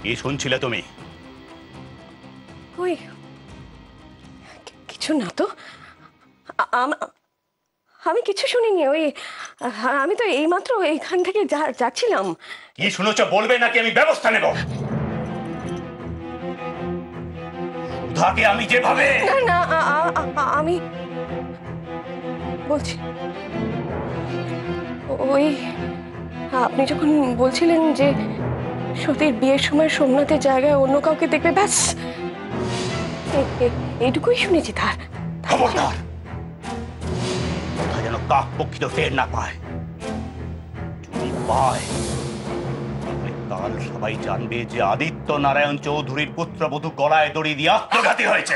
কি শুনছিলে তুমি? ওই কিছু না তো, আমি কিছু শুনিনি। ওই আমি তো এইমাত্র এইখান থেকে যাচ্ছিলাম। কি শুনেছো বলবে নাকি আমি ব্যবস্থা নেব? সুধাকে আমি যেভাবে... না না, আমি বলছি, ওই আপনি যখন বলছিলেন যে সতীর বিয়ের সময় সোমনাথের জায়গায় অন্য কাউকে দেখবে, ব্যাস এইটুকুই শুনেছি। তার খবরদার কথা যেন কাক পক্ষিত ফের না পায়। যদি পায় কাল সবাই জানবে যে আদিত্য নারায়ণ চৌধুরীর পুত্রবধূ গলায় দড়ি দিয়ে আত্মঘাতী হয়েছে।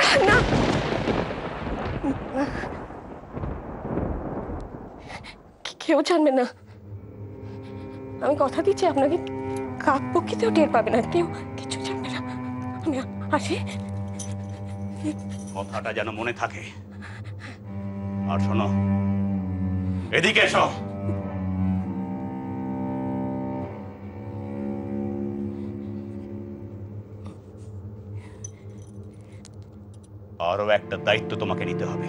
কেউ জানবে না, আমি কথা দিচ্ছি আপনাকে। কাক পক্ষীতেও টের পাবে না, কেউ কিছু জানবে না। আমি আসি। কথাটা যেন মনে থাকে। আর শোনো, এদিকে এসো। আরো একটা দায়িত্ব তোমাকে নিতে হবে।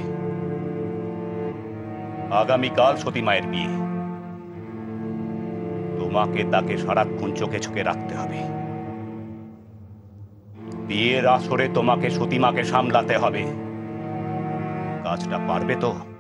আগামীকাল সতী মায়ের বিয়ে। তোমাকে তাকে সারাক্ষণ চোখে চোখে রাখতে হবে। বিয়ের আসরে তোমাকে সতীমাকে সামলাতে হবে। কাজটা পারবে তো?